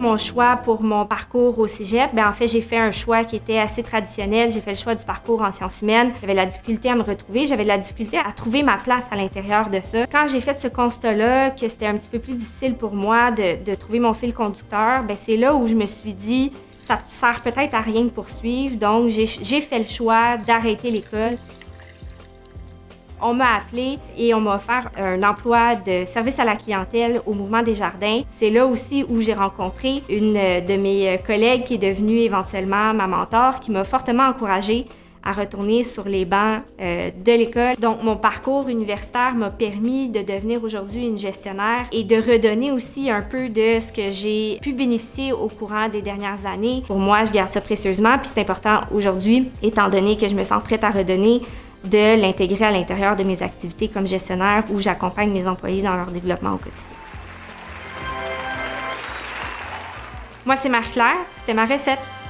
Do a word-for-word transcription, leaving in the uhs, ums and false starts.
Mon choix pour mon parcours au cégep, bien, en fait, j'ai fait un choix qui était assez traditionnel. J'ai fait le choix du parcours en sciences humaines. J'avais de la difficulté à me retrouver. J'avais de la difficulté à trouver ma place à l'intérieur de ça. Quand j'ai fait ce constat-là, que c'était un petit peu plus difficile pour moi de, de trouver mon fil conducteur, bien, c'est là où je me suis dit, ça sert peut-être à rien de poursuivre. Donc, j'ai fait le choix d'arrêter l'école. On m'a appelé et on m'a offert un emploi de service à la clientèle au Mouvement Desjardins. C'est là aussi où j'ai rencontré une de mes collègues qui est devenue éventuellement ma mentor, qui m'a fortement encouragée à retourner sur les bancs euh, de l'école. Donc, mon parcours universitaire m'a permis de devenir aujourd'hui une gestionnaire et de redonner aussi un peu de ce que j'ai pu bénéficier au courant des dernières années. Pour moi, je garde ça précieusement, puis c'est important aujourd'hui, étant donné que je me sens prête à redonner, de l'intégrer à l'intérieur de mes activités comme gestionnaire où j'accompagne mes employés dans leur développement au quotidien. Moi, c'est Marie-Claire, c'était ma recette.